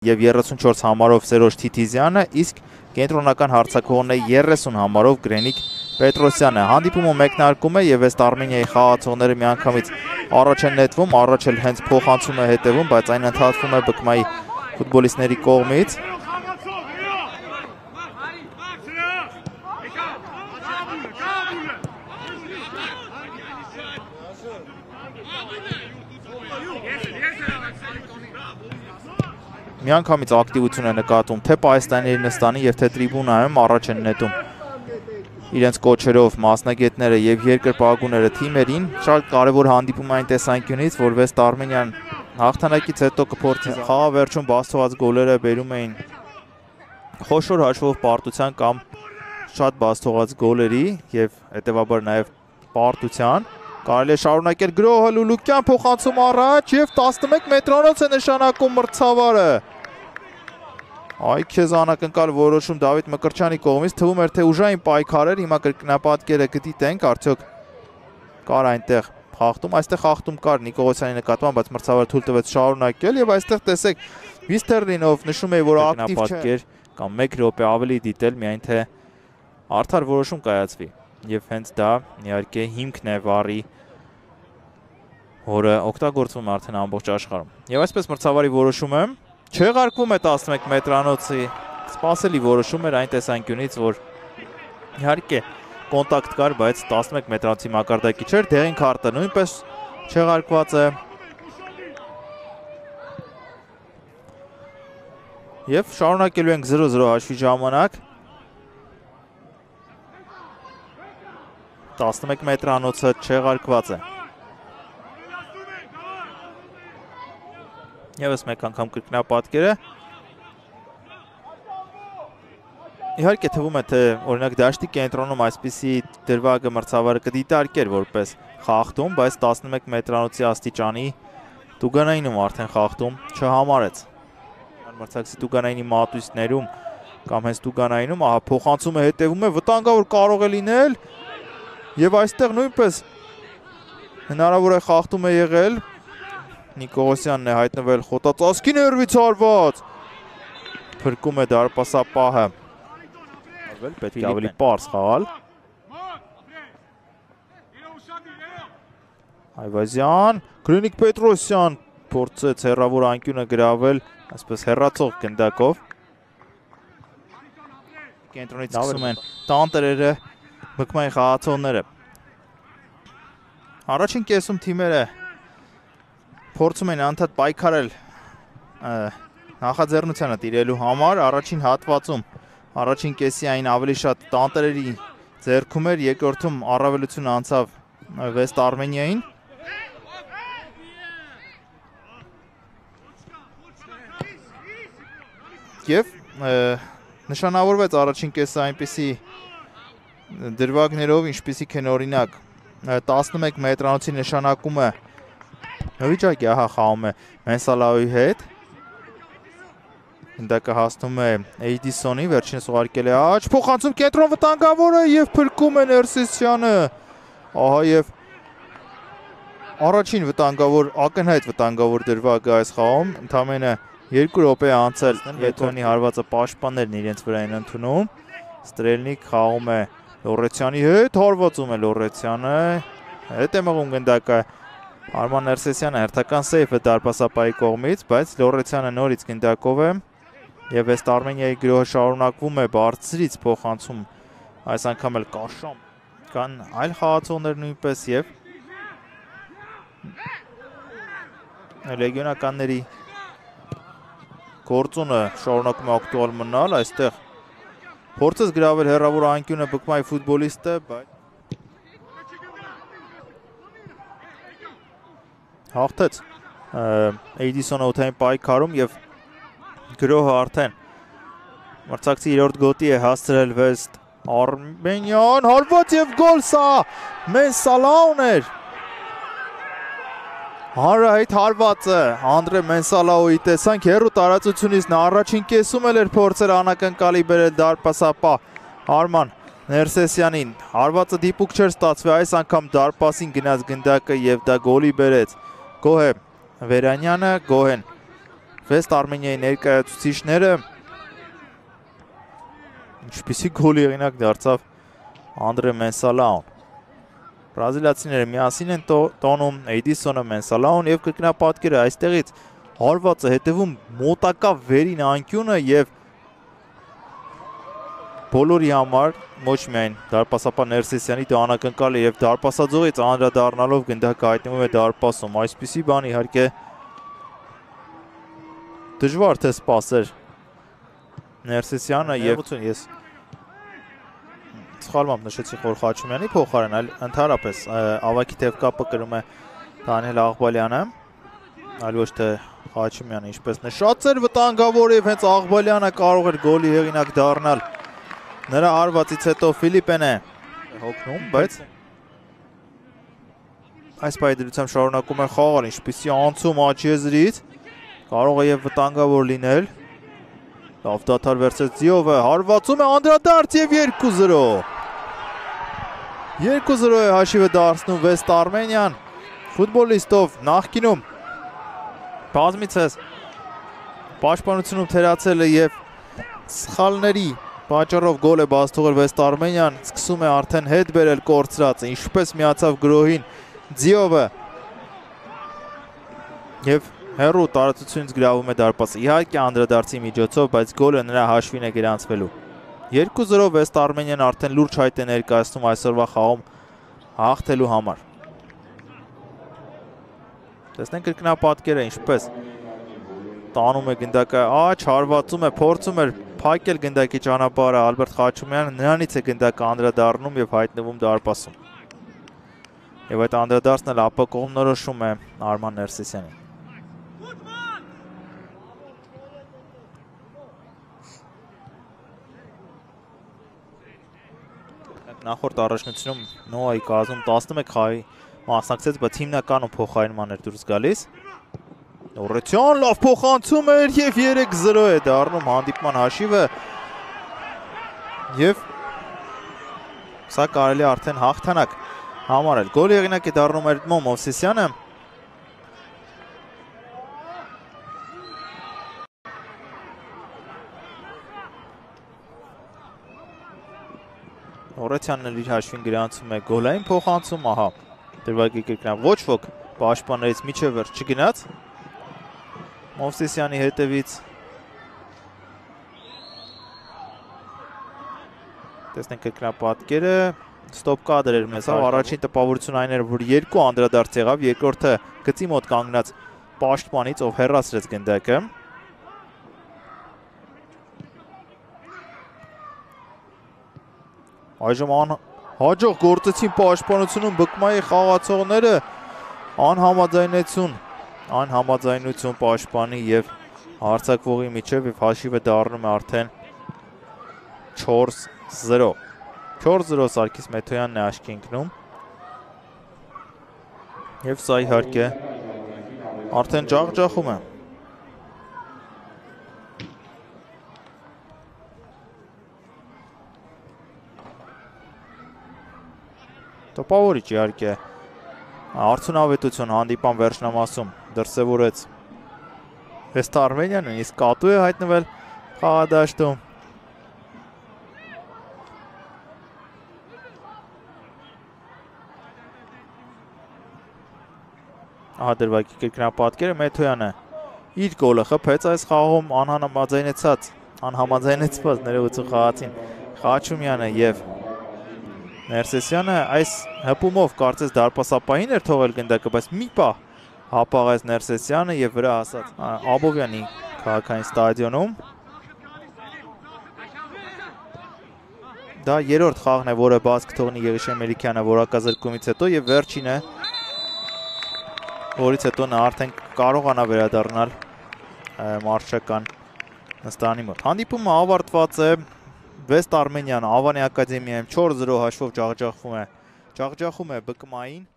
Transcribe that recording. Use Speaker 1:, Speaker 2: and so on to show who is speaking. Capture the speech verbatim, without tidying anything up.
Speaker 1: Եվ երեսունչորս համարով Սերոժ Թիթիզյանը, իսկ կենտրոնական հարձակվողն է երեսուն համարով Գրենիկ Պետրոսյանը։ Հանդիպումը մեկնարկում է եւ ըստ Արմենիայի խաղացողները միանգամից առաջ են նետվում, առաջ էլ հենց փոխանցում է հետևում, բայց այն ընդհատվում է Բկմայի ֆուտբոլիստների կողմից։ Միանգամից ակտիվություն է նկատում թե Պահեստանի Էրնստանի եւ թե տրիբունայում առաջ են նետում իրենց կոչերով մասնագետները եւ երկրպագուները թիմերին։ Շատ կարեւոր հանդիպում այն տեսանկյունից, որ Վեստ Արմենիան հաղթանակից հետո կփորձի խաղավերջում բացված գոլերը բերում էին խոշոր հաշվով պարտության կամ շատ բացթողած գոլերի եւ հետեւաբար նաեւ պարտության։ Կարելի է շարունակել Գրոհը Լուլուկյան փոխանցում առաջ եւ տասնմեկ մետրանոց է նշանակում մրցավարը։ Այ քեզ անակնկալ որոշում Դավիթ Մկրտչյանի կողմից, թվում էր թե ուժային պայքար էր, հիմա կրկնապատկերը կդիտենք, արդյոք կար այնտեղ խախտում, այստեղ խախտում կար Նիկողոսյանի նկատմամբ, բայց մրցավարը թույլ տվեց շարունակել եւ այստեղ տեսեք Վիստերլինով նշում է, որ ակտիվ չէ կամ մեկ րոպե ավելի դիտել, միայն թե արդար որոշում կայացվի։ Եվ հենց դա իհարկե հիմքն է վառի, որը օգտագործվում է արդեն ամբողջ աշխարհում։ Եվ այսպես մրցավարի որոշումը չեղարկվում է տասնմեկ մետրանոցի, սպասելի որոշում էր այն տեսանկյունից, որ իհարկե կոնտակտ կար, բայց տասնմեկ մետրանոցի մակարդակի չէր, դեղին քարտը նույնպես չեղարկված է։ Եվ շարունակելու ենք զրո զրո հաշվի ժամանակ։ տասնմեկ մետրանոցը չեղարկված է։ Եվս մեկ անգամ կրկնապատկերը։ Իհարկե թվում է, թե օրինակ դաշտի կենտրոնում այսպիսի դրվագը մրցավարը կդիտարկեր որպես խախտում, բայց տասնմեկ մետրանոցի աստիճանի Տուգանայինում արդեն խախտում չհամարեց։ Մրցակցի Տուգանայինի մատույցներում կամ հենց Տուգանայինում, ահա փոխանցումը հետևում է, վտանգավոր կարող է լինել եւ այստեղ նույնպես հնարավոր է խախտում է եղել։ Նիկողոսյանն է հայտնվել խոտածածկի ներվից հարված։ Փրկում է դարպասապահը։ Պետք է ավելի պարզ խաղալ։ Այվազյան, Գրենիկ Պետրոսյան փորձեց հեռավոր անկյունը գրավել, այսպես հեռացող գնդակով։ Կենտրոնից սկսում են տանտերերը Բկմայի խաղացողները։ Առաջին կեսում թիմերը փորձում են անդադ պայքարել նախաձեռնությանը տիրելու համար, առաջին հատվածում առաջին կեսի այն ավելի շատ տանտերերի ձեռքում էր, երկրորդում առավելություն անցավ Վեստ Արմենիային։ Եվ նշանավորվեց առաջին կեսը այնպիսի դրվագներով, ինչպիսիք են օրինակ տասնմեկ մետրանոցի նշանակումը վիճակի, ահա խաղում է Մենսալայի հետ։ Հնդակը հասնում է Էյդիսոնի, վերջինս ուղարկել է աջ, փոխանցում կենտրոն վտանգավոր է եւ փրկում է Ներսիսյանը։ Ահա եւ առաջին վտանգավոր, ակնհայտ վտանգավոր դրվագը այս խաղում, ընդամենը երկու րոպե անցել Եթոնի հարվածը պաշտպաններն իրենց վրա են ընդունում։ Ստրելնիկ խաղում է Լորեցյանի հետ, հարվածում է Լորեցյանը, հետ է մղում գնդակը Արման Ներսեսյանը, հերթական սեյֆը դարպասապահի կողմից, բայց Լորեցյանը նորից գնդակով է եւ Վեստ Արմենիայի գրոհը շարունակվում է բարձրից փոխանցում, այս անգամ էլ Կաշամ կան այլ խաղացողներ նույնպես եւ լեգիոնականների գործոնը շարունակում է ակտուալ մնալ, այստեղ փորձեց գրավել հեռավոր անկյունը Բկմայի ֆուտբոլիստը, բայց հաղթեց Էյդիսոնը օդային պայքարում եւ գրոհը արդեն մրցակցի երրորդ գոտի է հասցրել Վեստ Արմենիան, հարված եւ գոլ սա Մենսալաուն էր։ Հանրահայտ հարվածը Անդրե Մենսալաուի տեսանք հեռու տարածությունից, նա առաջին կեսում էլ էր փորձել անակնկալի բերել դարպասապահ Արման Ներսեսյանին, հարվածը դիպուկ չէր ստացվի, այս անգամ դարպասին գնաց գնդակը եւ դա գոլի բերեց։ Գոհ է Վերանյանը, գոհ են Վեստ Արմենիայի ներկայացուցիչները ինչպիսի գոլի հեղինակ դարձավ Անդրե Մենսալաուն։ Բրազիլացիները միասին են տոնում Էդիսոնը, Մենսալաուն եւ կրկնապատկերը այստեղից հարվածը հետևում մոտակա վերին անկյունը եւ բոլորի համար ոչ միայն դարպասապան Ներսեսյանի դա անակնկալ է եւ դարպասաձողից անդրադառնալով գնդակը հայտնվում է դարպասում։ Այսպիսի բան իհարկե դժվար թե սպասեր Ներսեսյանը եւ ես սխալմամբ նշեցի Խոր Խաչումյանի փոխարեն, այլ ընդհանրապես ավակի թևկապը կրում է Դանիել Աղբալյանը, այլ ոչ թե Խաչումյանը, ինչպես նշած էր վտանգավոր եւ հենց Աղբալյանը կարող էր գոլի հեղինակ դառնալ։ Նրա հարվածից հետո Ֆիլիպեն է հոգնում, բայց այս պայդրությամբ շարունակում է խաղալ, ինչպիսի անցում Աչիեզրից, կարող է եւ վտանգավոր լինել։ Լավ դադար վերցրեց Ձիովը, հարվածում է անդրադարձ եւ երկու զրո։ երկու զրո է հաշիվը դարձնում Վեստ Արմենիան, ֆուտբոլիստով նախկինում բազմիցս պաշտպանությունում թերացել է եւ սխալների պատճառով գոլ է բաց թողել Վեստ Արմենիան, սկսում է արդեն հետ բերել կորցրածը, ինչպես միացավ գրոհին Ձիովը եւ հերու տարածությունից գրավում է դարպասը, իհարկե անդրադարձի միջոցով, բայց գոլը նրա հաշվին է գրանցվելու։ երկու զրո Վեստ Արմենիան արդեն լուրջ հայտ է ներկայացնում այսօրվա խաղում հաղթելու համար։ Տեսնենք կրկնապատկերը ինչպես տանում է գնդակը աջ, հարվածում է, փորձում էր փակել գնդակի ճանապարհը Ալբերտ Խաչումյանը, նրանից է գնդակը անդրադառնում եւ հայտնվում դարպասում։ Եվ այդ անդրադարձն էլ ապակողմնորոշում է Արման Ներսեսյանին։ Նախորդ առաջնությունում Նոայի կազմում տասնմեկ խաղի մասնակցեց, բայց հիմնականում փոխարինման էր դուրս գալիս։ Նորեցյան լավ փոխանցում էր եւ երեք զրո է դառնում հանդիպման հաշիվը։ Եվ սա կարելի արդեն հաղթանակ համարել։ Գոլի հեղինակ է դառնում Էրդմոն Մովսիսյանը։ Նորեցյանն էլ իր հաշվին գրանցում է գոլային փոխանցում, ահա դրվագի կրկնավ ոչ ոք պաշտպաններից միջև վերջ չգնաց Մովսիսյանի հետևից։ Տեսնենք կրկնապատկերը, ստոպ կադր էր մեզ, առաջին տպավորություն այն էր, որ երկու անդրադարձ եղավ, երկրորդը գծի մոտ կանգնած պաշտպանից, ով հեռացրեց գնդակը։ Այժմ հաջող գործեցին պաշտպանությունում բկմայի խաղացողները, անհամաձայնություն, անհամաձայնություն պաշտպանի եւ հարձակվողի միջև եւ հաշիվը դառնում է արդեն չորս զրո։ չորս զրո Սարգիս Մեթոյանն է աչքի ընկնում։ Եվ սա իհարկե արդեն ջախջախում է։ Տպավորիչ իհարկե արդյունավետություն հանդիպան վերջնամասում դրսևորեց Վեստ Արմենիանը, իսկ կատու է հայտնվել խաղադաշտում։ Ահա դրվագի կրկնապատկերը Մեթոյանը իր գոլը խփեց այս խաղում անհամաձայնեցած, անհամաձայնեցված ներողություն խաղացին Խաչումյանը եւ Ներսեսյանը այս հպումով կարծես դարպասապահին էր թողել գնդակը, բայց մի պահ հապաղեց Ներսեսյանը եւ վրա հասած Աբովյանի քաղաքային ստադիոնում։ Դա երրորդ խաղն է, որը բաց կթողնի Եղիշե Մելիքյանը որակազրկումից հետո եւ վերջինը, որից հետո նա արդեն կարողանա վերադառնալ մարշական նստարանի մոտ։ Հանդիպումը ավարտված է։ Վեստ Արմենիան Ավանի ակադեմիայում չորս զրո հաշվով ջախջախվում է, ջախջախում է բկմային։